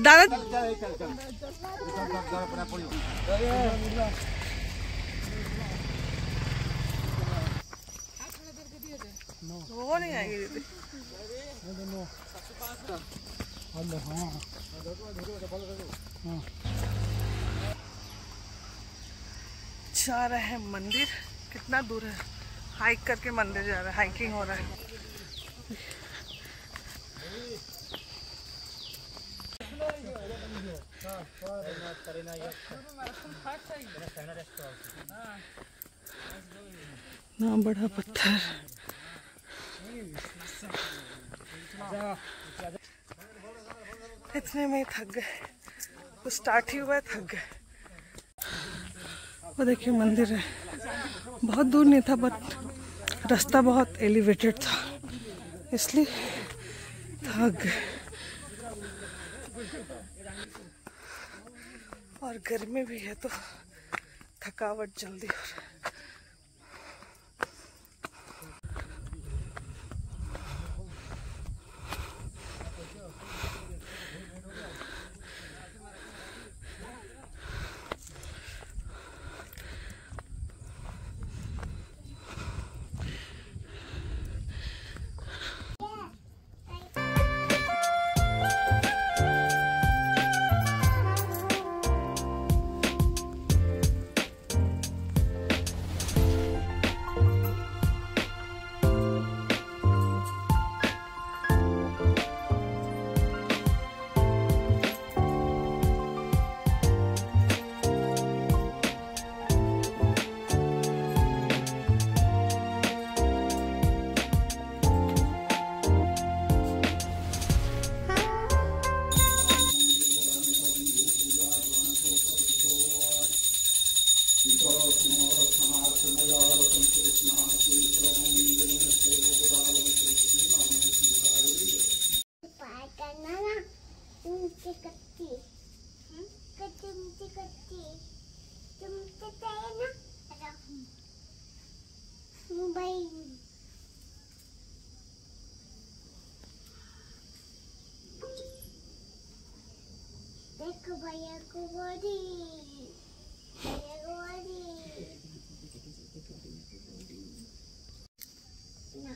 दादा वो नहीं आएगी दीदी। जा रहे हैं मंदिर। कितना दूर है? हाइक करके मंदिर जा रहा है, हाइकिंग हो रहा है। ना बड़ा पत्थर। इतने में थक गए, तो स्टार्ट ही हुआ है, थक गए। वो देखिए मंदिर है, बहुत दूर नहीं था बट रास्ता बहुत एलिवेटेड था इसलिए थक गए। और गर्मी भी है तो थकावट जल्दी हो रहा है। देखो भैया को बोली, भैया को बोली ना,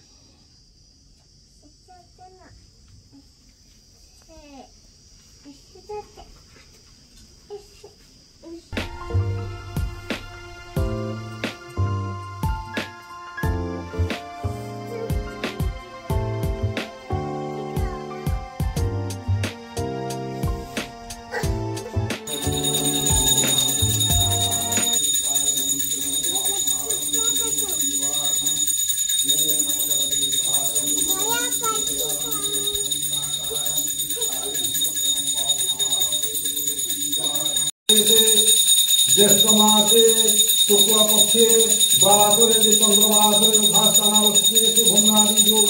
ना ज्येष्ठ मासे शुक्ल पक्षे वासरे चंद्रमासरे भास्तानावस्ते शुभंगादि योग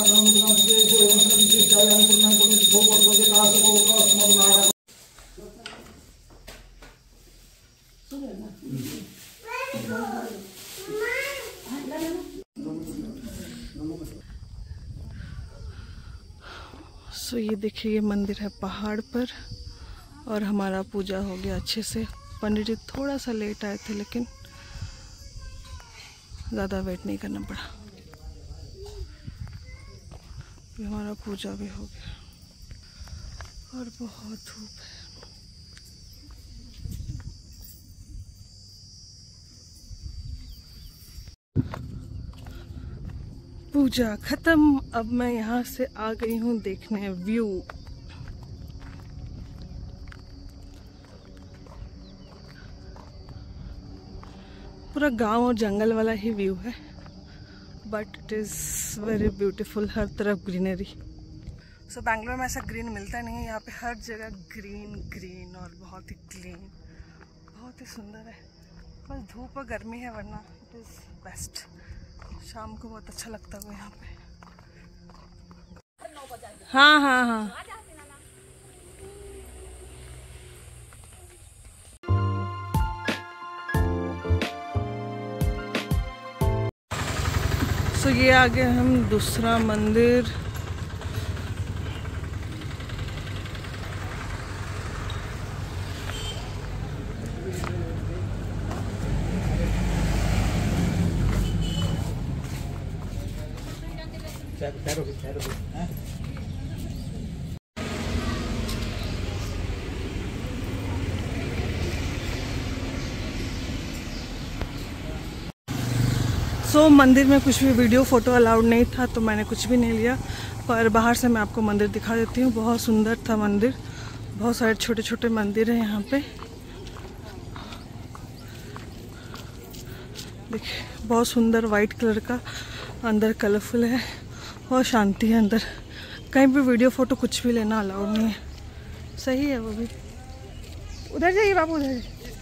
सो ये देखिए, ये मंदिर है पहाड़ पर और हमारा पूजा हो गया अच्छे से। पंडित जी थोड़ा सा लेट आए थे लेकिन ज़्यादा वेट नहीं करना पड़ा। हमारा पूजा भी हो गया और बहुत धूप है। पूजा खत्म। अब मैं यहाँ से आ गई हूँ देखने व्यू। पूरा गांव और जंगल वाला ही व्यू है but it is very beautiful. हर तरफ ग्रीनरी। सो बैंगलोर में ऐसा ग्रीन मिलता नहीं है। यहाँ पे हर जगह ग्रीन ग्रीन और बहुत ही क्लीन, बहुत ही सुंदर है। बस धूप और गर्मी है वरना इट इज़ बेस्ट। शाम को बहुत अच्छा लगता है यहाँ पे। हाँ हाँ हाँ। सो ये आ गए हम दूसरा मंदिर। मंदिर में कुछ भी वीडियो फ़ोटो अलाउड नहीं था तो मैंने कुछ भी नहीं लिया, पर बाहर से मैं आपको मंदिर दिखा देती हूँ। बहुत सुंदर था मंदिर, बहुत सारे छोटे छोटे मंदिर हैं यहाँ पे। देखिए बहुत सुंदर वाइट कलर का, अंदर कलरफुल है और शांति है अंदर। कहीं भी वीडियो फ़ोटो कुछ भी लेना अलाउड नहीं है। सही है वो भी। उधर जाइए बाबू, उधर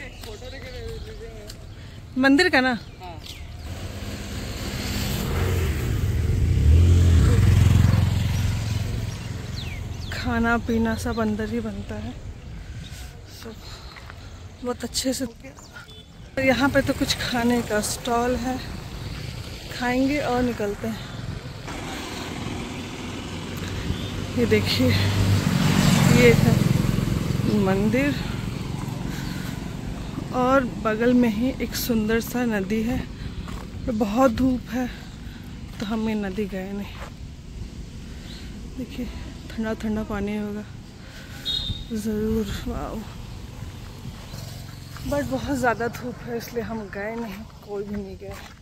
मंदिर का ना। खाना पीना सब अंदर ही बनता है, सब बहुत अच्छे से। यहाँ पे तो कुछ खाने का स्टॉल है, खाएंगे और निकलते हैं। ये देखिए ये है मंदिर और बगल में ही एक सुंदर सा नदी है। बहुत धूप है तो हम ये नदी गए नहीं। देखिए ठंडा ठंडा पानी होगा ज़रूर। वाओ, बट बहुत ज़्यादा धूप है इसलिए हम गए नहीं, कोई भी नहीं गए।